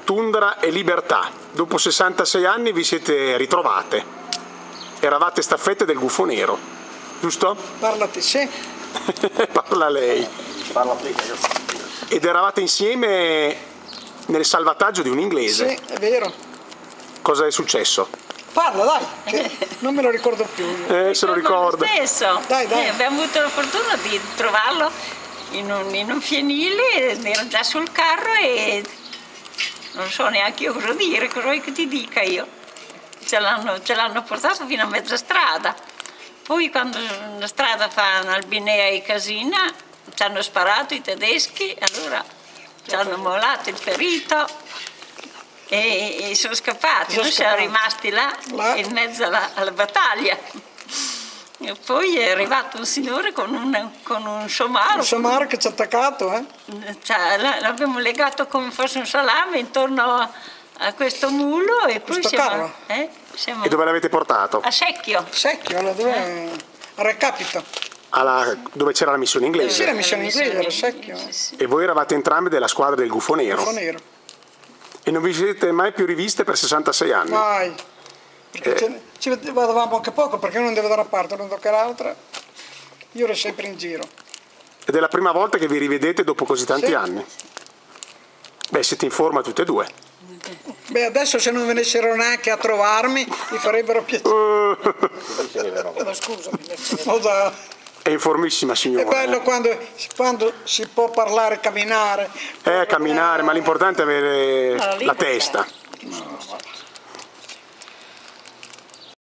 tundra e libertà. Dopo 66 anni vi siete ritrovate. Eravate staffette del Gufo Nero, giusto? Parlati, sì. Parla lei. Parla te. Ed eravate insieme nel salvataggio di un inglese. Sì, è vero. Cosa è successo? Parla, dai, che non me lo ricordo più. Se lo ricordo. Lo stesso. Dai, dai. Abbiamo avuto la fortuna di trovarlo in un fienile, era già sul carro e non so neanche io cosa dire, cosa vuoi che ti dica io. Ce l'hanno portato fino a mezza strada. Poi quando la strada fa Albinea e Casina ci hanno sparato i tedeschi, allora ci hanno mollato il ferito e sono scappati. Noi siamo rimasti là in mezzo alla battaglia. E poi è arrivato un signore con un somaro. Un somaro che ci ha attaccato, L'abbiamo legato come fosse un salame intorno a questo mulo e poi siamo E dove l'avete portato? a Secchio. Secchio, dove? A Recapito. Dove c'era la missione inglese? Sì, la missione inglese era Secchio. Sì. E voi eravate entrambi della squadra del Gufo Nero? Gufo Nero. E non vi siete mai più riviste per 66 anni? Mai. Ci vedevamo anche poco perché uno andava da una parte, uno da l'altra. Io ero sempre in giro. Ed è la prima volta che vi rivedete dopo così tanti anni? Beh, siete in forma tutte e due. Beh, adesso se non venissero neanche a trovarmi, mi farebbero piacere. Ma scusami. È in formissima, signora. È bello quando si può parlare, camminare. Camminare, ma l'importante è avere la testa. No,